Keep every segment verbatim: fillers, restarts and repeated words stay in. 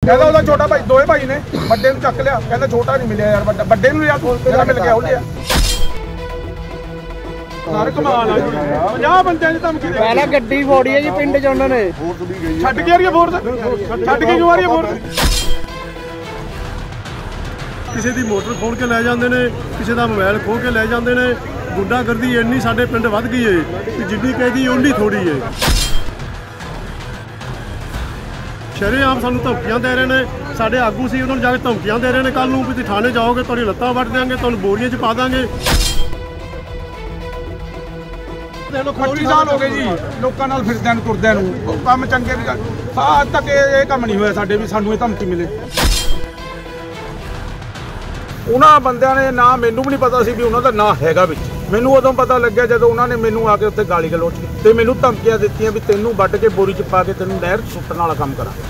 कहता ਉਹਦਾ ਛੋਟਾ ਭਾਈ ਦੋਵੇਂ ਭਾਈ ਨੇ ਵੱਡੇ ਨੂੰ ਚੱਕ ਲਿਆ ਕਹਿੰਦਾ ਛੋਟਾ ਨਹੀਂ ਮਿਲਿਆ ਯਾਰ ਵੱਡਾ ਵੱਡੇ ਨੂੰ ਲਿਆ ਮੇਰਾ ਮਿਲ ਗਿਆ ਉਹ ਲਿਆ ਸਾਰੇ ਕਮਾਲ ਆ ਪੰਜਾਹ ਬੰਦਿਆਂ ਦੀ ਧਮਕੀ ਦੇ ਪਹਿਲਾਂ ਗੱਡੀ ਫੋੜੀ ਹੈ ਜੀ ਪਿੰਡ 'ਚ ਉਹਨਾਂ ਨੇ ਛੱਡ ਕੇ ਆ ਰਹੀ ਹੈ ਫੋਰਸ ਛੱਡ ਕੇ ਕਿਉਂ ਆ ਰਹੀ ਹੈ ਫੋਰਸ ਕਿਸੇ ਦੀ ਮੋਟਰ ਖੋਲ ਕੇ ਲੈ ਜਾਂਦੇ ਨੇ ਕਿਸੇ ਦਾ ਮੋਬਾਈਲ ਖੋਹ ਕੇ ਲੈ ਜਾਂਦੇ ਨੇ ਗੁੰਡਾਗਰਦੀ ਇੰਨੀ ਸਾਡੇ ਪਿੰਡ ਵੱਧ ਗਈ ਏ ਕਿ ਜਿੰਨੀ ਕਹਿੰਦੀ ਓਨੀ ਥੋੜੀ ਏ ਸ਼ਰੇਆਮ ਸਾਨੂੰ ਧਮਕੀਆਂ ਦੇ ਰਹੇ ਨੇ ਸਾਡੇ ਆਗੂ ਸੀ ਉਹਨਾਂ ਨੂੰ ਜਾ ਕੇ ਧਮਕੀਆਂ ਦੇ ਰਹੇ ਨੇ ਕੱਲ ਨੂੰ ਵੀ ਤੁਸੀਂ ਥਾਣੇ ਜਾਓਗੇ ਤੁਹਾਡੀ ਲੱਤਾਂ ਵੱਢ ਦਿਆਂਗੇ ਤੁਹਾਨੂੰ ਬੋਰੀਆਂ 'ਚ ਪਾ ਦਾਂਗੇ ਪੱਚੀ ਸਾਲ ਹੋ ਗਏ ਜੀ ਲੋਕਾਂ ਨਾਲ ਫਿਰਦਿਆਂ ਨੂੰ ਤੁਰਦਿਆਂ ਨੂੰ ਕੰਮ ਚੰਗੇ ਅੱਜ ਤੱਕ ਇਹ ਕੰਮ ਨਹੀਂ ਹੋਇਆ ਸਾਡੇ ਵੀ ਸਾਨੂੰ ਇਹ ਧਮਕੀ ਮਿਲੇ ਉਹਨਾਂ ਬੰਦਿਆਂ ਨੇ ਨਾ ਮੈਨੂੰ ਵੀ ਨਹੀਂ ਪਤਾ ਸੀ ਵੀ ਉਹਨਾਂ ਦਾ ਨਾਂ ਹੈਗਾ ਵਿੱਚ ਮੈਨੂੰ ਉਦੋਂ ਪਤਾ ਲੱਗਿਆ ਜਦੋਂ ਉਹਨਾਂ ਨੇ ਮੈਨੂੰ ਆ ਕੇ ਉੱਥੇ ਗਾਲੀ ਗਲੋਚ ਕੀਤੀ ਤੇ ਮੈਨੂੰ ਧਮਕੀਆਂ ਦਿੱਤੀਆਂ ਵੀ ਤੈਨੂੰ ਵੱਢ ਕੇ ਬੋਰੀ 'ਚ ਪਾ ਕੇ ਤੈਨੂੰ ਨਹਿਰ 'ਚ ਸੁੱਟਣ ਵਾਲਾ ਕੰਮ ਕਰਾਂਗੇ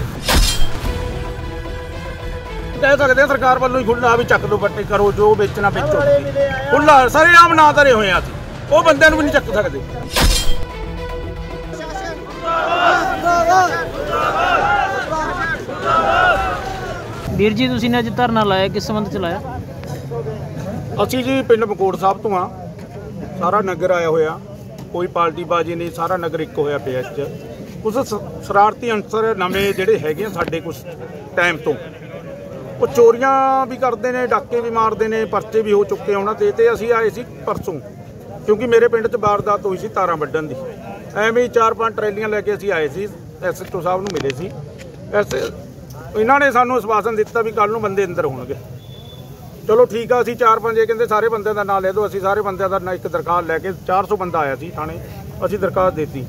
ਕਹਿ ਸਕਦੇ ਸਰਕਾਰ ਵੱਲੋਂ ਹੀ ਖੁੱਲ੍ਹਾ ਵੀ ਚੱਕ ਦੋ ਬੱਟੇ ਕਰੋ ਜੋ ਵੇਚਣਾ ਵੇਚੋ ਖੁੱਲ੍ਹਾ ਸਾਰੇ ਆਮ ਨਾਂ ਧਰੇ ਹੋਏ ਆ ਅਸੀਂ ਉਹ ਬੰਦਿਆਂ ਨੂੰ ਵੀ ਨਹੀਂ ਚੱਕ ਸਕਦੇ ਵੀਰ ਜੀ ਤੁਸੀਂ ਨੇ ਅੱਜ ਧਰਨਾ ਲਾਇਆ ਕਿਸ ਸੰਬੰਧ 'ਚ ਲਾਇਆ ਅਸੀਂ ਜੀ ਪਿੰਡ ਮਕੋੜ ਸਾਹਿਬ ਤੋਂ ਆ ਸਾਰਾ ਨਗਰ ਆਇਆ ਹੋਇਆ ਕੋਈ ਪਾਰਟੀ ਬਾਜੀ ਨਹੀਂ ਸਾਰਾ ਨਗਰ ਇੱਕ ਹੋਇਆ ਪਿਆ ਚ ਕੁਝ ਸ਼ਰਾਰਤੀ ਅੰਸਰ ਨਵੇਂ ਜਿਹੜੇ ਹੈਗੇ ਆ ਸਾਡੇ ਕੁਝ ਟਾਈਮ ਤੋਂ ਉਹ ਚੋਰੀਆਂ ਵੀ ਕਰਦੇ ਨੇ ਡਾਕੇ ਵੀ ਮਾਰਦੇ ਨੇ ਪਰਚੇ ਵੀ ਹੋ ਚੁੱਕੇ ਉਹਨਾਂ ਤੇ ਤੇ ਅਸੀਂ ਆਏ ਸੀ ਪਰਸੋਂ ਕਿਉਂਕਿ ਮੇਰੇ ਪਿੰਡ 'ਚ ਵਾਰਦਾਤ ਹੋਈ ਸੀ ਤਾਰਾਂ ਵੱਢਣ ਦੀ ਐਵੇਂ ਹੀ ਚਾਰ ਪੰਜ ਟਰੈਲੀਆਂ ਲੈ ਕੇ ਅਸੀਂ ਆਏ ਸੀ ਐਸ ਐਚ ਓ ਸਾਹਿਬ ਨੂੰ ਮਿਲੇ ਸੀ ਐਸ ਇਹਨਾਂ ਨੇ ਸਾਨੂੰ ਆਸ਼ਵਾਸਨ ਦਿੱਤਾ ਵੀ ਕੱਲ ਨੂੰ ਬੰਦੇ ਅੰਦਰ ਹੋਣਗੇ ਚਲੋ ਠੀਕ ਆ ਅਸੀਂ ਚਾਰ ਪੰਜ ਇਹ ਕਹਿੰਦੇ ਸਾਰੇ ਬੰਦਿਆਂ ਦਾ ਨਾਂ ਲੈ ਦਿਓ ਅਸੀਂ ਸਾਰੇ ਬੰਦਿਆਂ ਦਾ ਇੱਕ ਦਰਖਾਸਤ ਲੈ ਕੇ ਚਾਰ ਸੌ ਬੰਦਾ ਆਇਆ ਸੀ ਥਾਣੇ ਅਸੀਂ ਦਰਖਾਸਤ ਦਿੱਤੀ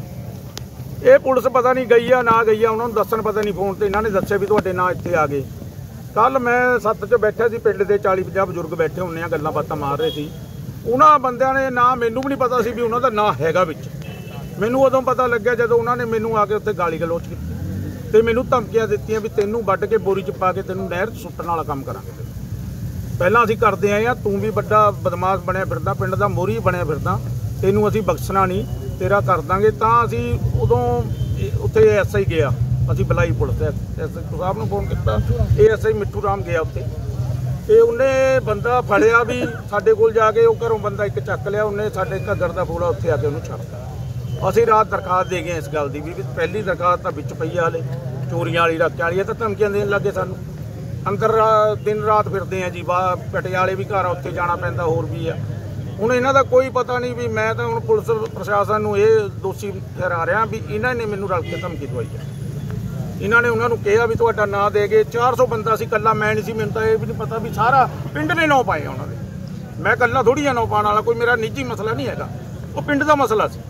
ਇਹ ਪੁਲਿਸ ਪਤਾ ਨਹੀਂ ਗਈ ਆ ਨਾ ਗਈ ਆ ਉਹਨਾਂ ਨੂੰ ਦੱਸਣ ਪਤਾ ਨਹੀਂ ਫੋਨ ਤੇ ਇਹਨਾਂ ਨੇ ਦੱਸਿਆ ਵੀ ਤੁਹਾਡੇ ਨਾਂ ਇੱਥੇ ਆ ਗਏ ਕੱਲ ਮੈਂ ਸੱਤ 'ਚ ਬੈਠਿਆ ਸੀ ਪਿੰਡ ਦੇ ਚਾਲੀ ਪੰਜਾਹ ਬਜ਼ੁਰਗ ਬੈਠੇ ਹੁੰਦੇ ਆ ਗੱਲਾਂ ਬਾਤਾਂ ਮਾਰ ਰਹੇ ਸੀ ਉਹਨਾਂ ਬੰਦਿਆਂ ਨੇ ਨਾ ਮੈਨੂੰ ਵੀ ਨਹੀਂ ਪਤਾ ਸੀ ਵੀ ਉਹਨਾਂ ਦਾ ਨਾਂ ਹੈਗਾ ਵਿੱਚ ਮੈਨੂੰ ਉਦੋਂ ਪਤਾ ਲੱਗਿਆ ਜਦੋਂ ਉਹਨਾਂ ਨੇ ਮੈਨੂੰ ਆ ਕੇ ਉੱਥੇ ਗਾਲੀ ਗਲੋਚ ਕੀਤੀ ਤੇ ਮੈਨੂੰ ਧਮਕੀਆਂ ਦਿੱਤੀਆਂ ਵੀ ਤੈਨੂੰ ਵੱਢ ਕੇ ਬੋਰੀ 'ਚ ਪਾ ਕੇ ਤੈਨੂੰ ਨਹਿਰ 'ਚ ਸੁੱਟਣ ਵਾਲਾ ਕੰਮ ਕਰਾਂਗੇ ਪਹਿਲਾਂ ਅਸੀਂ ਕਰਦੇ ਆਏ ਆ ਤੂੰ ਵੀ ਵੱਡਾ ਬਦਮਾਸ਼ ਬਣਿਆ ਫਿਰਦਾ ਪਿੰਡ ਦਾ ਮੋਹਰੀ ਬਣਿਆ ਫਿਰਦਾ ਤੈਨੂੰ ਅਸੀਂ ਬਖਸ਼ਣਾ ਨਹੀਂ ਤੇਰਾ ਕਰ ਦਾਂਗੇ ਤਾਂ ਅਸੀਂ ਉਦੋਂ ਉੱਥੇ ਐਸ ਆਈ ਗਿਆ ਅਸੀਂ ਬੁਲਾਈ ਪੁਲਿਸ ਐਸ ਐਚ ਓ ਸਾਹਿਬ ਨੂੰ ਫੋਨ ਕੀਤਾ ਇਹ ਐਸ ਆਈ ਮਿੱਠੂ ਰਾਮ ਗਿਆ ਉੱਥੇ ਤੇ ਉਹਨੇ ਬੰਦਾ ਫੜਿਆ ਵੀ ਸਾਡੇ ਕੋਲ ਜਾ ਕੇ ਉਹ ਘਰੋਂ ਬੰਦਾ ਇੱਕ ਚੱਕ ਲਿਆ ਉਹਨੇ ਸਾਡੇ ਘੱਗਰ ਦਾ ਫੋਲਾ ਉੱਥੇ ਆ ਕੇ ਉਹਨੂੰ ਛੱਡਤਾ ਅਸੀਂ ਰਾਤ ਦਰਖਾਸਤ ਦੇ ਗਏ ਇਸ ਗੱਲ ਦੀ ਵੀ ਪਹਿਲੀ ਦਰਖਾਸਤ ਤਾਂ ਵਿੱਚ ਪਈ ਆ ਹਾਲੇ ਚੋਰੀਆਂ ਵਾਲੀ ਰੱਖਿਆ ਵਾਲੀ ਇਹ ਤਾਂ ਧਮਕੀਆਂ ਦੇਣ ਲੱਗੇ ਸਾਨੂੰ ਅੰਦਰ ਦਿਨ ਰਾਤ ਫਿਰਦੇ ਆ ਜੀ ਬਾਹਰ ਪਟਿਆਲੇ ਵੀ ਘਰ ਉੱਥੇ ਜਾਣਾ ਪੈਂਦਾ ਹੋਰ ਵੀ ਆ ਹੁਣ ਇਹਨਾਂ ਦਾ ਕੋਈ ਪਤਾ ਨਹੀਂ ਵੀ ਮੈਂ ਤਾਂ ਹੁਣ ਪੁਲਿਸ ਪ੍ਰਸ਼ਾਸਨ ਨੂੰ ਇਹ ਦੋਸ਼ੀ ਠਹਿਰਾ ਰਿਹਾ ਵੀ ਇਹਨਾਂ ਨੇ ਮੈਨੂੰ ਰਲ ਕੇ ਧਮਕੀ ਦਵਾਈ ਹੈ ਇਹਨਾਂ ਨੇ ਉਹਨਾਂ ਨੂੰ ਕਿਹਾ ਵੀ ਤੁਹਾਡਾ ਨਾਂ ਦੇ ਗਏ ਚਾਰ ਸੌ ਬੰਦਾ ਸੀ ਇਕੱਲਾ ਮੈਂ ਨਹੀਂ ਸੀ ਮੈਨੂੰ ਤਾਂ ਇਹ ਵੀ ਨਹੀਂ ਪਤਾ ਵੀ ਸਾਰਾ ਪਿੰਡ ਨੇ ਨਾਂ ਪਾਏ ਉਹਨਾਂ ਦੇ ਮੈਂ ਇਕੱਲਾ ਥੋੜ੍ਹੀ ਆ ਨਾਂ ਪਾਉਣ ਵਾਲਾ ਕੋਈ ਮੇਰਾ ਨਿੱਜੀ ਮਸਲਾ ਨਹੀਂ ਹੈਗਾ ਉਹ ਪਿੰਡ ਦਾ ਮਸਲਾ ਸੀ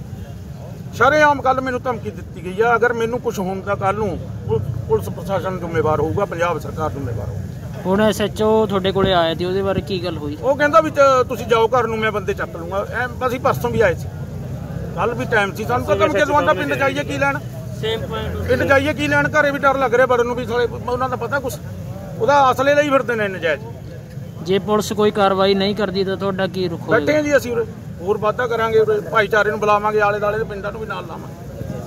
ਸ਼ਰੇਆਮ ਕੱਲ ਮੈਨੂੰ ਧਮਕੀ ਦਿੱਤੀ ਗਈ ਆ ਅਗਰ ਮੈਨੂੰ ਕੁਝ ਹੁੰਦਾ ਕੱਲ ਨੂੰ ਪੁਲਿਸ ਪ੍ਰਸ਼ਾਸਨ ਜ਼ਿੰਮੇਵਾਰ ਹੋਊਗਾ ਪੰਜਾਬ ਸਰਕਾਰ ਜ਼ਿੰਮੇਵਾਰ ਹੋਊਗੀ ਹੁਣ ਐਸ ਐਚ ਓ ਤੁਹਾਡੇ ਕੋਲੇ ਆਇਆ ਤੇ ਉਹਦੇ ਬਾਰੇ ਕੀ ਗੱਲ ਹੋਈ ਉਹ ਕਹਿੰਦਾ ਵੀ ਤੁਸੀਂ ਜਾਓ ਘਰ ਨੂੰ ਮੈਂ ਬੰਦੇ ਚੱਕ ਲੂੰਗਾ ਐ ਅਸੀਂ ਪਰਸੋਂ ਵੀ ਆਏ ਸੀ ਕੱਲ ਵੀ ਟਾਈਮ ਸੀ ਸਾਨੂੰ ਤਾਂ ਧਮਕੀ ਦਵਾਉਂਦਾ ਪਿੰਡ ਜਾਈਏ ਕੀ ਲੈਣ ਪਿੰਡ ਜਾਈਏ ਕੀ ਲੈਣ ਘਰੇ ਵੀ ਡਰ ਲੱਗ ਰਿਹਾ ਬੜਨ ਨੂੰ ਵੀ ਸਾਲੇ ਉਹਨਾਂ ਦਾ ਪਤਾ ਕੁਛ ਉਹਦਾ ਅਸਲੇ ਲਈ ਫਿਰਦੇ ਨੇ ਨਜਾਇਜ਼ ਜੇ ਪੁਲਿਸ ਕੋਈ ਕਾਰਵਾਈ ਨਹੀਂ ਕਰਦੀ ਤਾਂ ਤੁਹਾਡਾ ਕੀ ਰੁਖ ਹੋਏਗਾ ਬੈਠੇ ਜੀ ਅਸੀਂ ਉਰੇ ਹੋਰ ਵਾਧਾ ਕਰਾਂਗੇ ਭਾਈਚਾਰੇ ਨੂੰ ਬੁਲਾਵਾਂਗੇ ਆਲੇ ਦੁਆਲੇ ਦੇ ਪਿੰਡਾਂ ਨੂੰ ਵੀ ਨਾਲ ਲਾਵਾਂਗੇ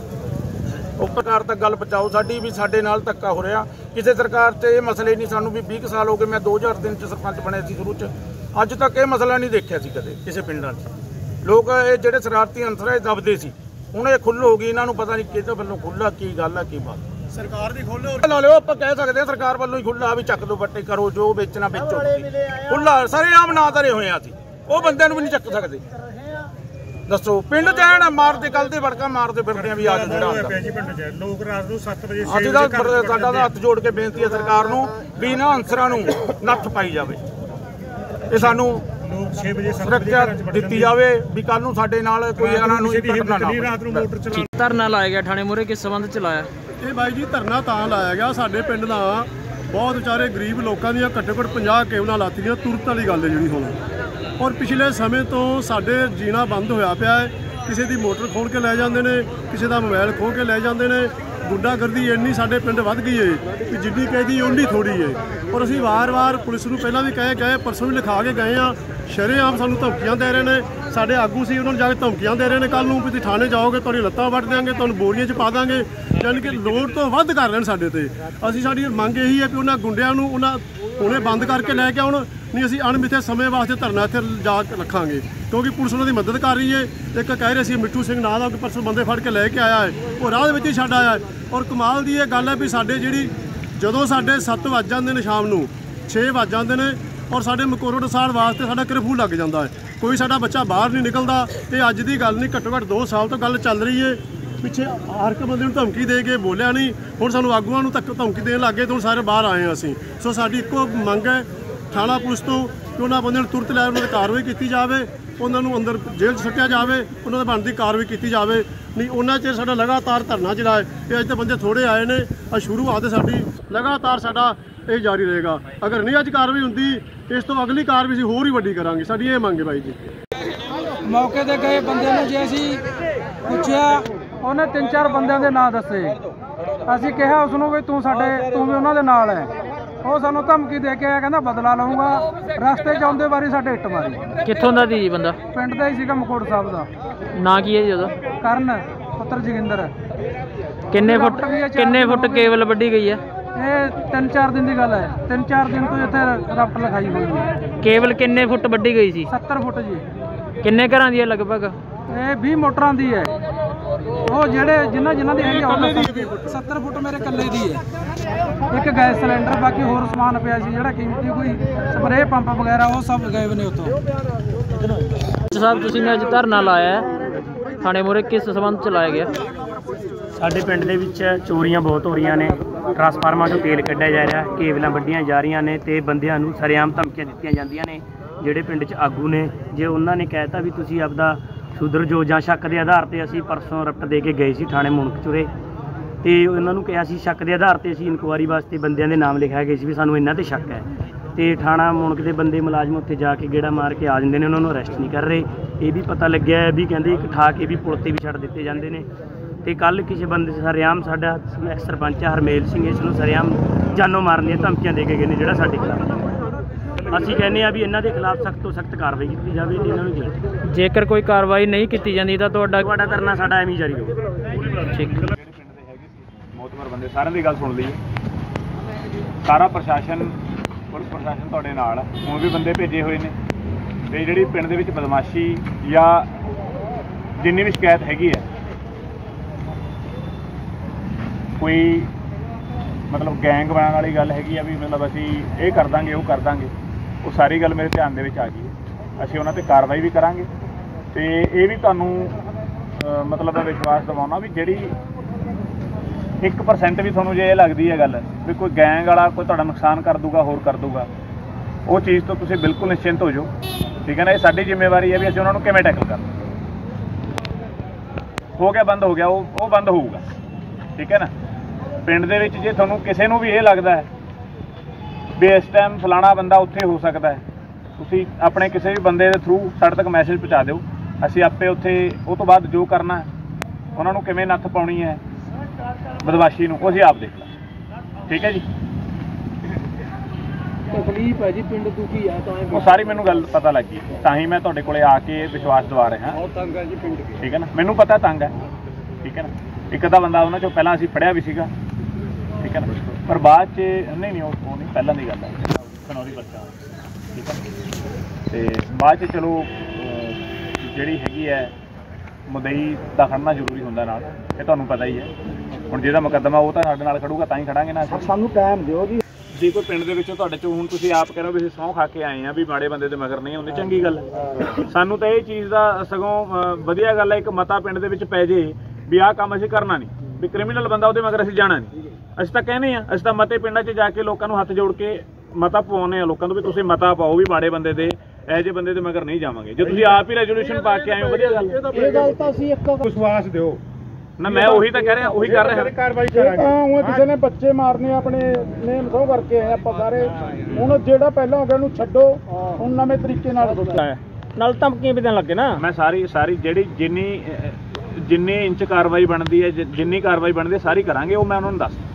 ਉਹ ਪ੍ਰਕਾਰ ਤੱਕ ਗੱਲ ਪਹੁੰਚਾਓ ਸਾਡੀ ਵੀ ਸਾਡੇ ਨਾਲ ਧੱਕਾ ਹੋ ਰਿਹਾ ਕਿਸੇ ਸਰਕਾਰ 'ਚ ਇਹ ਮਸਲੇ ਨਹੀਂ ਸਾਨੂੰ ਵੀ ਵੀਹ ਸਾਲ ਹੋ ਗਏ ਮੈਂ ਦੋ ਹਜ਼ਾਰ ਤਿੰਨ 'ਚ ਸਰਪੰਚ ਬਣਿਆ ਸੀ ਸ਼ੁਰੂ 'ਚ ਅੱਜ ਤੱਕ ਇਹ ਮਸਲਾ ਨਹੀਂ ਦੇਖਿਆ ਸੀ ਕਦੇ ਕਿਸੇ ਪਿੰਡਾਂ 'ਚ ਲੋਕ ਇਹ ਜਿਹੜੇ ਸ਼ਰਾਰਤੀ ਅੰਸਰ ਇਹ ਦਬਦੇ ਸੀ ਹੁਣ ਇਹ ਖੁੱਲ੍ਹ ਹੋ ਗਈ ਇਹਨਾਂ ਨੂੰ ਪਤਾ ਨਹੀਂ ਕਿਹਦੇ ਵੱਲੋਂ ਖੁੱਲ੍ਹਾ ਕੀ ਗੱਲ ਆ ਕੀ ਬਾਤ ਸਰਕਾਰ ਦੀ ਖੋਲ੍ਹੋ ਲਾ ਲਿਓ ਆਪਾਂ ਕਹਿ ਸਕਦੇ ਹਾਂ ਸਰਕਾਰ ਵੱਲੋਂ ਹੀ ਖੁੱਲ੍ਹਾ ਵੀ ਚੱਕ ਦੋ ਬੱਟੇ ਕਰੋ ਜੋ ਵੇਚਣਾ ਵੇਚੋ ਖੁੱਲ੍ਹਾ ਸਾਰੇ ਆਮ ਨਾਂ ਧਰੇ ਹੋਏ ਆ ਅਸੀਂ ਉਹ ਬੰਦਿਆਂ ਨੂੰ ਵੀ ਨਹੀਂ ਚੱਕ ਸਕਦੇ ਦੱਸੋ ਪਿੰਡ ਚ ਐਨ ਮਾਰਦੇ ਕੱਲ ਦੇ ਵੜਕਾ ਮਾਰਦੇ ਫਿਰਦੇ ਆ ਵੀ ਅੱਜ ਜਿਹੜਾ ਲੋਕ ਰਾਤ ਨੂੰ ਸੱਤ ਵਜੇ ਅੱਜ ਦਾ ਸਾਡਾ ਦਾ ਹੱਥ ਜੋੜ ਕੇ ਬੇਨਤੀ ਹੈ ਸਰਕਾਰ ਨੂੰ ਵੀ ਇਹਨਾਂ ਅੰਸਰਾਂ ਨੂੰ ਨੱਥ ਪਾਈ ਜਾਵੇ ਇਹ ਸਾਨੂੰ ਛੇ ਵਜੇ ਸੁਰੱਖਿਆ ਦਿੱਤੀ ਜਾਵੇ ਵੀ ਕੱਲ ਨੂੰ ਸਾਡੇ ਨਾਲ ਕੋਈ ਇਹਨਾਂ ਨੂੰ ਘਟਨਾ ਨਾ ਰਾਤ ਨੂੰ ਮੋਟਰ ਚਲਾ ਧਰਨਾ ਲਾਇਆ ਗਿਆ ਥਾਣੇ ਮੂਹਰੇ ਕਿਸ ਸੰਬੰਧ ਚ ਲਾਇਆ ਇਹ ਬਾਈ ਜੀ ਧਰਨਾ ਤਾਂ ਲਾਇਆ ਗਿਆ ਸਾਡੇ ਪਿੰਡ ਦਾ ਬਹੁਤ ਵਿਚਾਰੇ ਗਰੀਬ ਲੋਕਾਂ ਦੀਆਂ ਘੱਟੋ ਘੱਟ ਪੰਜਾਹ ਕੇਬਲਾਂ ਲਾਤੀਆਂ ਤੁਰਤ ਵਾਲੀ ਗੱਲ ਹੈ ਜਿਹੜੀ ਹੁਣ ਔਰ ਪਿਛਲੇ ਸਮੇਂ ਤੋਂ ਸਾਡੇ ਜੀਣਾ ਬੰਦ ਹੋਇਆ ਪਿਆ ਹੈ ਕਿਸੇ ਦੀ ਮੋਟਰ ਖੋਲ ਕੇ ਲੈ ਜਾਂਦੇ ਨੇ ਕਿਸੇ ਦਾ ਮੋਬਾਈਲ ਖੋਹ ਕੇ ਲੈ ਜਾਂਦੇ ਨੇ ਗੁੰਡਾਗਰਦੀ ਇੰਨੀ ਸਾਡੇ ਪਿੰਡ ਵੱਧ ਗਈ ਹੈ ਕਿ ਜਿੰਨੀ ਕਹਿੰਦੀ ਓਨੀ ਥੋੜੀ ਹੈ। ਔਰ ਅਸੀਂ ਵਾਰ-ਵਾਰ ਪੁਲਿਸ ਨੂੰ ਪਹਿਲਾਂ ਵੀ ਕਹੇ ਗਏ, ਪਰਸੋਂ ਵੀ ਲਿਖਾ ਕੇ ਗਏ ਆ। ਸ਼ਰੇਆਮ ਸਾਨੂੰ ਧਮਕੀਆਂ ਦੇ ਰਹੇ ਨੇ। ਸਾਡੇ ਆਗੂ ਸੀ ਉਹਨਾਂ ਨੂੰ ਜਾ ਕੇ ਧਮਕੀਆਂ ਦੇ ਰਹੇ ਨੇ, ਕੱਲ੍ਹ ਨੂੰ ਵੀ ਤੁਸੀਂ ਥਾਣੇ ਜਾਓਗੇ, ਤੁਹਾਡੀ ਲੱਤਾਂ ਵੱਢ ਦਿਆਂਗੇ, ਤੁਹਾਨੂੰ ਬੋਰੀਆਂ 'ਚ ਪਾ ਦਾਂਗੇ। ਯਾਨੀ ਕਿ ਲੋੜ ਤੋਂ ਵੱਧ ਕਰ ਰਹੇ ਨੇ ਸਾਡੇ ਤੇ। ਅਸੀਂ ਸਾਡੀ ਮੰਗ ਇਹੀ ਹੈ ਕਿ ਉਹਨਾਂ ਗੁੰਡਿਆਂ ਨੂੰ ਉਹਨਾਂ ਹੁਣੇ ਬੰਦ ਕਰਕੇ ਲੈ ਕੇ ਆਉਣ, ਨਹੀਂ ਅਸੀਂ ਅਣਮਿੱਥੇ ਸਮੇਂ ਵਾਸਤੇ ਧਰਨਾ ਇੱਥੇ ਜਾ ਕੇ ਰੱਖਾਂਗੇ, ਕਿਉਂਕਿ ਪੁਲਿਸ ਉਹਨਾਂ ਦੀ ਮਦਦ ਕਰ ਰਹੀ ਹੈ। ਇੱਕ ਕਹਿ ਰਹੇ ਸੀ ਮਿੱਠੂ ਸਿੰਘ ਨਾਂ ਦਾ ਕਿ ਪਰਸੋਂ ਬੰਦੇ ਫੜ ਕੇ ਲੈ ਕੇ ਆਇਆ ਹੈ, ਉਹ ਰਾਹ ਦੇ ਵਿੱਚ ਹੀ ਛੱਡ ਆਇਆ ਹੈ। ਔਰ ਕਮਾਲ ਦੀ ਇਹ ਗੱਲ ਹੈ ਵੀ ਸਾਡੇ ਜਿਹੜੀ ਜਦੋਂ ਸਾਡੇ ਸੱਤ ਵੱਜ ਜਾਂਦੇ ਨੇ ਸ਼ਾਮ ਨੂੰ, ਛੇ ਵੱਜ ਜਾਂਦੇ ਨੇ, ਔਰ ਸਾਡੇ ਮਕੋਰੋ ਡਸਾਣ ਵਾਸਤੇ ਸਾਡਾ ਕਰਫਿਊ ਲੱਗ ਜਾਂਦਾ ਹੈ। ਕੋਈ ਸਾਡਾ ਬੱਚਾ ਬਾਹਰ ਨਹੀਂ ਨਿਕਲਦਾ। ਇਹ ਅੱਜ ਦੀ ਗੱਲ ਨਹੀਂ, ਘੱਟੋ ਘੱਟ ਦੋ ਸਾਲ ਤੋਂ ਗੱਲ ਚੱਲ ਰਹੀ ਹੈ। ਪਿੱਛੇ ਹਰ ਇੱਕ ਬੰਦੇ ਨੂੰ ਧਮਕੀ ਦੇ ਕੇ ਬੋਲਿਆ ਨਹੀਂ, ਹੁਣ ਸਾਨੂੰ ਆਗੂਆਂ ਨੂੰ ਤੱਕ ਧਮਕੀ ਦੇਣ ਲੱਗ ਗਏ, ਤੇ ਹੁਣ ਸਾਰੇ ਬਾਹਰ ਆਏ ਹਾਂ ਅਸੀਂ। ਸੋ ਸਾਡੀ ਇੱਕੋ ਮੰਗ ਹੈ ਥਾਣਾ ਪੁਲਿਸ ਤੋਂ ਕਿ ਉਹਨਾਂ ਬੰਦਿਆਂ ਨੂੰ ਤੁਰੰਤ ਲੈ ਉਹਨਾਂ 'ਤੇ ਕਾਰਵਾਈ ਕੀਤੀ ਜਾਵੇ, ਉਹਨਾਂ ਨੂੰ ਅੰਦਰ ਜੇਲ੍ਹ 'ਚ ਸੁੱਟਿਆ ਜਾਵੇ, ਉਹਨਾਂ ਦੇ ਬਣਦੀ ਕਾਰਵਾਈ ਕੀਤੀ ਜਾਵੇ। ਨਹੀਂ ਉਹਨਾਂ ਚਿਰ ਸਾਡਾ ਲਗਾਤਾਰ ਧਰਨਾ ਜਿਹੜਾ ਹੈ, ਇਹ ਅੱਜ ਤਾਂ ਬੰਦੇ ਥੋੜ੍ਹੇ ਆਏ ਨੇ, ਅੱਜ ਸ਼ੁਰੂਆਤ ਸਾਡੀ ਲਗਾਤਾਰ ਸਾਡਾ ਇਹ ਜਾਰੀ ਰਹੇਗਾ। ਅਗਰ ਨਹੀਂ ਅੱਜ ਕਾਰਵਾਈ ਹੁੰਦੀ, ਇਸ ਤੋਂ ਅਗਲੀ ਕਾਰਵਾਈ ਅਸੀਂ ਹੋਰ ਹੀ ਵੱਡੀ ਕਰਾਂਗੇ। ਸਾਡੀ ਇਹ ਮੰਗ ਹੈ ਬਾਈ ਜੀ। ਮੌਕੇ ਤੇ ਗਏ ਬੰਦੇ ਨੂੰ ਜੇ ਅਸੀਂ ਪੁੱਛਿਆ, ਉਹਨੇ ਤਿੰਨ ਚਾਰ ਬੰਦਿਆਂ ਦੇ ਨਾਂ ਦੱਸੇ। ਅਸੀਂ ਕਿਹਾ ਉਸ ਨੂੰ ਵੀ ਤੂੰ ਸਾਡੇ ਤੂੰ ਵੀ ਉਹਨਾਂ ਦੇ ਨਾਲ ਹੈ। ਉਹ ਸਾਨੂੰ ਧਮਕੀ ਦੇ ਕੇ ਆਇਆ, ਕਹਿੰਦਾ ਬਦਲਾ ਲਊਂਗਾ। ਰਸਤੇ 'ਚ ਆਉਂਦੇ ਵਾਰੀ ਸਾਡੇ ਇੱਟ ਮਾਰੀ। ਕਿੱਥੋਂ ਦਾ ਸੀ ਬੰਦਾ? ਪਿੰਡ ਦਾ ਹੀ ਸੀਗਾ, ਮਕੋੜ ਸਾਹਿਬ ਦਾ। ਨਾਂ ਕੀ ਹੈ ਜੀ ਉਹਦਾ? ਕਰਨ ਪੁੱਤਰ ਜੋਗਿੰਦਰ। ਕਿੰਨੇ ਫੁੱਟ ਕਿੰਨੇ ਫੁੱਟ ਕੇਬਲ ਵੱਢੀ ਗਈ ਹੈ? ਇਹ ਤਿੰਨ ਚਾਰ ਦਿਨ ਦੀ ਗੱਲ ਹੈ। ਤਿੰਨ ਚਾਰ ਦਿਨ ਤੋਂ ਇੱਥੇ ਰਫਟ ਲਿਖਾਈ ਹੋਈ ਹੈ। ਕੇਬਲ ਕਿੰਨੇ ਫੁੱਟ ਵੱਢੀ ਗਈ ਸੀ? ਸੱਤਰ ਫੁੱਟ ਜੀ। ਕਿੰਨੇ ਘਰਾਂ ਦੀ ਹੈ ਲਗਭਗ? ਇਹ ਵੀਹ ਮੋਟਰਾਂ ਦੀ ਹੈ। ਉਹ ਜਿਹੜੇ ਜਿਨ੍ਹਾਂ ਜਿਨ੍ਹਾਂ ਦੀ ਹੈਗੀ ਸੱਤਰ ਫੁੱਟ ਮੇਰੇ ਇਕੱਲੇ ਦੀ ਹੈ। ਇੱਕ ਗੈਸ ਸਿਲੰਡਰ, ਬਾਕੀ ਹੋਰ ਸਮਾਨ ਪਿਆ ਸੀ ਜਿਹੜਾ ਕੀਮਤੀ, ਕੋਈ ਸਪਰੇਅ ਪੰਪ ਵਗੈਰਾ, ਉਹ ਸਭ ਗਏ ਨੇ ਉੱਥੋਂ। ਸਾਹਿਬ ਤੁਸੀਂ ਨੇ ਅੱਜ ਧਰਨਾ ਲਾਇਆ ਥਾਣੇ ਮੂਹਰੇ, ਕਿਸ ਸੰਬੰਧ 'ਚ ਲਾਇਆ ਗਿਆ? ਸਾਡੇ ਪਿੰਡ ਦੇ ਵਿੱਚ ਚੋਰੀਆਂ ਬਹੁਤ ਹੋ ਰਹੀਆਂ ਨੇ। ਟਰਾਂਸਫਾਰਮਰਾਂ ਤੋਂ ਤੇਲ ਕੱਢਿਆ ਜਾ ਰਿਹਾ, ਕੇਬਲਾਂ ਵੱਢੀਆਂ ਜਾ ਰਹੀਆਂ ਨੇ, ਤੇ ਬੰਦਿਆਂ ਨੂੰ ਸਰੇਆਮ ਧਮਕੀਆਂ ਦਿੱਤੀਆਂ ਜਾਂਦੀਆਂ ਨੇ। ਜਿਹੜੇ ਪਿੰਡ 'ਚ ਆਗੂ ਨੇ, ਜੇ ਉਹਨਾਂ ਨੇ ਕਹਿਤਾ ਵੀ ਤੁਸੀਂ ਆਪਦਾ ਸੁਧਰ ਜੋ ਜਾਂ ਸ਼ੱਕ ਦੇ ਆਧਾਰ 'ਤੇ, ਅਸੀਂ ਪਰਸੋਂ ਰਪਟ ਦੇ ਕੇ ਗਏ ਸੀ ਥਾਣੇ ਮੁਣਕਚੁਰੇ, ਤੇ ਉਹਨਾਂ ਨੂੰ ਕਿਹਾ ਸੀ ਸ਼ੱਕ ਦੇ ਆਧਾਰ 'ਤੇ ਅਸੀਂ ਇਨਕੁਆਰੀ ਵਾਸਤੇ ਬੰਦਿਆਂ ਦੇ ਨਾਮ ਲਿਖਿਆ ਗਏ ਸੀ ਵੀ ਸਾਨੂੰ ਇਹਨਾਂ 'ਤੇ ਸ਼ੱਕ ਹੈ, ਤੇ ਥਾਣਾ ਮੁਣਕ ਦੇ ਬੰਦੇ ਮੁਲਾਜ਼ਮ ਉੱਥੇ ਜਾ ਕੇ ਗੇੜਾ ਮਾਰ ਕੇ ਆ ਜਾਂਦੇ ਨੇ, ਉਹਨਾਂ ਨੂੰ ਅਰੈਸਟ ਨਹੀਂ ਕਰ ਰਹੇ। ਇਹ ਵੀ ਪਤਾ ਲੱਗਿਆ ਵੀ ਕਹਿੰਦੇ ਇੱਕ ਠਾ ਕੇ ਵੀ ਪੁਲ 'ਤੇ ਵੀ ਛੱਡ ਦਿੱਤੇ ਜਾਂਦੇ ਨੇ। ਤੇ ਕੱਲ੍ਹ ਕਿਸੇ ਬੰਦੇ ਸਰੇਆਮ ਸਾਡਾ ਐਕਸ ਸਰਪੰਚ ਹਰਮੇਲ ਸਿੰਘ, ਇਸ ਨੂੰ ਸਰੇਆਮ ਜਾਨੋਂ ਮਾਰਨ ਦੀਆਂ ਧਮਕੀਆਂ ਦੇ ਕੇ ਗਏ ਨੇ, ਜਿਹੜਾ ਸਾਡੇ ਖਿਲਾਫ। ਅਸੀਂ ਕਹਿੰਦੇ ਆ ਵੀ ਇਹਨਾਂ ਦੇ ਖਿਲਾਫ ਸਖਤ ਤੋਂ ਸਖਤ ਕਾਰਵਾਈ ਕੀਤੀ ਜਾਵੇ, ਇਹਨਾਂ ਨੂੰ ਜੇਲ੍ਹ। ਜੇਕਰ ਕੋਈ ਕਾਰਵਾਈ ਨਹੀਂ ਕੀਤੀ ਜਾਂਦੀ ਤਾਂ ਤੁਹਾਡਾ ਤੁਹਾਡਾ ਧਰਨਾ ਸਾਡਾ ਐਵੇਂ ਜਾਰੀ ਰਹੂਗਾ। ਠੀਕ। ਮੋਤਬਰ ਬੰਦੇ ਸਾਰਿਆਂ ਦੀ ਗੱਲ ਸੁਣ ਲਈ। ਸਾਰਾ ਪ੍ਰਸ਼ਾਸਨ, ਪੁਲਿਸ ਪ੍ਰਸ਼ਾਸਨ ਤੁਹਾਡੇ ਨਾਲ ਹੈ। ਹੁਣ ਵੀ ਬੰਦੇ ਭੇਜੇ ਹੋਏ ਨੇ, ਤੇ ਜਿਹੜੀ ਪਿੰਡ ਦੇ ਵਿੱਚ ਬਦਮਾਸ਼ੀ ਜਾਂ ਜਿੰਨੀ ਵੀ ਸ਼ਿਕਾਇਤ ਹੈਗੀ ਹੈ, ਕੋਈ ਮਤਲਬ ਗੈਂਗ ਬਣਾਉਣ ਵਾਲੀ ਗੱਲ ਹੈਗੀ ਆ ਵੀ ਮਤਲਬ ਅਸੀਂ ਇਹ ਕਰ ਦਾਂਗੇ ਉਹ ਕਰ ਦਾਂਗੇ, ਉਹ ਸਾਰੀ ਗੱਲ ਮੇਰੇ ਧਿਆਨ ਦੇ ਵਿੱਚ ਆ ਗਈ ਹੈ। ਅਸੀਂ ਉਹਨਾਂ 'ਤੇ ਕਾਰਵਾਈ ਵੀ ਕਰਾਂਗੇ, ਤੇ ਇਹ ਵੀ ਤੁਹਾਨੂੰ ਮਤਲਬ ਵਿਸ਼ਵਾਸ ਦਿਵਾਉਣਾ ਵੀ ਜਿਹੜੀ ਇੱਕ ਪਰਸੈਂਟ ਵੀ ਤੁਹਾਨੂੰ ਜੇ ਇਹ ਲੱਗਦੀ ਹੈ ਗੱਲ ਵੀ ਕੋਈ ਗੈਂਗ ਵਾਲਾ ਕੋਈ ਤੁਹਾਡਾ ਨੁਕਸਾਨ ਕਰ ਦੂਗਾ, ਹੋਰ ਕਰ ਦੂਗਾ, ਉਹ ਚੀਜ਼ ਤੋਂ ਤੁਸੀਂ ਬਿਲਕੁਲ ਨਿਸ਼ਚਿੰਤ ਹੋ ਜਾਓ। ਠੀਕ ਹੈ ਨਾ। ਇਹ ਸਾਡੀ ਜ਼ਿੰਮੇਵਾਰੀ ਹੈ ਵੀ ਅਸੀਂ ਉਹਨਾਂ ਨੂੰ ਕਿਵੇਂ ਟੈਕਲ ਕਰਨਾ। ਹੋ ਗਿਆ, ਬੰਦ ਹੋ ਗਿਆ, ਉਹ ਉਹ ਬੰਦ ਹੋਊਗਾ। ਠੀਕ ਹੈ ਨਾ। ਪਿੰਡ ਦੇ ਵਿੱਚ ਜੇ ਤੁਹਾਨੂੰ ਕਿਸੇ ਨੂੰ ਵੀ ਇਹ ਲੱਗਦਾ ਹੈ ਵੀ ਇਸ ਟਾਈਮ ਫਲਾਣਾ ਬੰਦਾ ਉੱਥੇ ਹੋ ਸਕਦਾ ਹੈ, ਤੁਸੀਂ ਆਪਣੇ ਕਿਸੇ ਵੀ ਬੰਦੇ ਦੇ ਥਰੂ ਸਾਡੇ ਤੱਕ ਮੈਸੇਜ ਪਹੁੰਚਾ ਦਿਓ। ਅਸੀਂ ਆਪੇ ਉੱਥੇ ਉਹ ਤੋਂ ਬਾਅਦ ਜੋ ਕਰਨਾ ਹੈ, ਉਹਨਾਂ ਨੂੰ ਕਿਵੇਂ ਨੱਥ ਪਾਉਣੀ ਹੈ ਬਦਮਾਸ਼ੀ ਨੂੰ, ਉਹ ਅਸੀਂ ਆਪ ਦੇਖ ਲਾਂਗੇ। ਠੀਕ ਹੈ ਜੀ। ਤਕਲੀਫ ਹੈ ਜੀ, ਪਿੰਡ ਦੁਖੀ ਆ, ਤਾਂ ਉਹ ਸਾਰੀ ਮੈਨੂੰ ਗੱਲ ਪਤਾ ਲੱਗੀ, ਤਾਂ ਹੀ ਮੈਂ ਤੁਹਾਡੇ ਕੋਲੇ ਆ ਕੇ ਵਿਸ਼ਵਾਸ ਦਿਵਾ ਰਿਹਾ। ਤੰਗ ਹੈ ਜੀ ਪਿੰਡ। ਠੀਕ ਹੈ ਨਾ। ਮੈਨੂੰ ਪਤਾ ਤੰਗ ਹੈ। ਠੀਕ ਹੈ ਨਾ। ਇੱਕ ਅੱਧਾ ਬੰਦਾ ਉਹਨਾਂ 'ਚੋਂ ਪਹਿਲਾਂ ਅਸੀਂ ਫੜਿਆ ਵੀ ਸੀਗਾ। ਠੀਕ ਹੈ ਨਾ। ਪਰ ਬਾਅਦ 'ਚ ਨਹੀਂ ਨਹੀਂ ਉਹ ਉਹ ਨਹੀਂ, ਪਹਿਲਾਂ ਦੀ ਗੱਲ ਹੈ, ਖਨੌਰੀ ਬੱਚਾ। ਠੀਕ ਹੈ। ਅਤੇ ਬਾਅਦ 'ਚ ਚਲੋ ਜਿਹੜੀ ਹੈਗੀ ਹੈ ਮੁਦਈ ਦਾ ਖੜਨਾ ਜ਼ਰੂਰੀ ਹੁੰਦਾ ਨਾਲ, ਇਹ ਤੁਹਾਨੂੰ ਪਤਾ ਹੀ ਹੈ। ਹੁਣ ਜਿਹਦਾ ਮੁਕੱਦਮਾ ਉਹ ਤਾਂ ਸਾਡੇ ਨਾਲ ਖੜੂਗਾ, ਤਾਂ ਹੀ ਖੜਾਂਗੇ ਨਾ। ਸਾਨੂੰ ਟਾਈਮ ਦਿਓ ਜੀ। ਜੇ ਕੋਈ ਪਿੰਡ ਦੇ ਵਿੱਚੋਂ ਤੁਹਾਡੇ 'ਚੋਂ ਹੁਣ ਤੁਸੀਂ ਆਪ ਕਹਿ ਰਹੇ ਹੋ ਵੀ ਅਸੀਂ ਸਹੁੰ ਖਾ ਕੇ ਆਏ ਹਾਂ ਵੀ ਮਾੜੇ ਬੰਦੇ ਦੇ ਮਗਰ ਨਹੀਂ ਹੁੰਦੇ, ਚੰਗੀ ਗੱਲ ਹੈ। ਸਾਨੂੰ ਤਾਂ ਇਹ ਚੀਜ਼ ਦਾ ਸਗੋਂ ਵਧੀਆ ਗੱਲ ਹੈ, ਇੱਕ ਮਤਾ ਪਿੰਡ ਦੇ ਵਿੱਚ ਪੈ ਜੇ ਵੀ ਆਹ ਕੰਮ ਅਸੀਂ ਕਰਨਾ ਨਹੀਂ, ਵੀ ਕ੍ਰਿਮੀਨਲ ਬੰਦਾ ਉਹਦੇ ਮਗਰ ਅਸੀਂ ਜਾਣਾ ਨਹੀਂ। ਅਸੀਂ ਤਾਂ ਕਹਿੰਦੇ ਹਾਂ, ਅਸੀਂ ਤਾਂ ਮਤੇ ਪਿੰਡਾਂ 'ਚ ਜਾ ਕੇ ਲੋਕਾਂ ਨੂੰ ਹੱਥ ਜੋੜ ਕੇ ਮਤਾ ਪਵਾਉਂਦੇ ਹਾਂ ਲੋਕਾਂ ਤੋਂ ਵੀ ਤੁਸੀਂ ਮਤਾ ਪਾਓ ਵੀ ਮਾੜੇ ਬੰਦੇ ਦੇ, ਇਹੋ ਜਿਹੇ ਬੰਦੇ ਦੇ ਮਗਰ ਨਹੀਂ ਜਾਵਾਂਗੇ। ਜੇ ਤੁਸੀਂ ਆਪ ਹੀ ਰੈਜ਼ੋਲੂਸ਼ਨ ਪਾ ਕੇ ਆਏ ਹੋ, ਵਧੀਆ ਗੱਲ। ਇਹ ਗੱਲ ਤਾਂ ਅਸੀਂ ਇੱਕ ਵਿਸ਼ਵਾਸ ਦਿਓ ਨਾ, ਮੈਂ ਉਹੀ ਤਾਂ ਕਹਿ ਰਿਹਾ, ਉਹੀ ਕਰ ਰਿਹਾ। ਕਾਰਵਾਈ ਕਰਾਂਗੇ। ਉਹ ਕਿਸੇ ਨੇ ਬੱਚੇ ਮਾਰਨੇ ਆਪਣੇ ਨੇਮ ਸਹੁੰ ਕਰਕੇ ਆਏ ਆਪਾਂ ਸਾਰੇ। ਹੁਣ ਜਿਹੜਾ ਪਹਿਲਾਂ ਹੋ ਗਿਆ ਉਹਨੂੰ ਛੱਡੋ, ਹੁਣ ਨਵੇਂ ਤਰੀਕੇ ਨਾਲ ਸੋਚਣਾ। ਨਾਲ ਧਮਕੀਆਂ ਵੀ ਦੇਣ ਲੱਗੇ ਨਾ। ਮੈਂ ਸਾਰੀ ਸਾਰੀ ਜਿਹੜੀ ਜਿੰਨੀ ਜਿੰਨੀ ਇੰਚ ਕਾਰਵਾਈ ਬਣਦੀ ਹੈ ਜਿ- ਜਿੰਨੀ ਕਾਰਵਾਈ ਬਣਦੀ ਹੈ ਸਾਰੀ ਕਰਾਂਗੇ, ਉਹ ਮੈਂ ਉਹਨਾਂ ਨੂੰ ਦੱਸ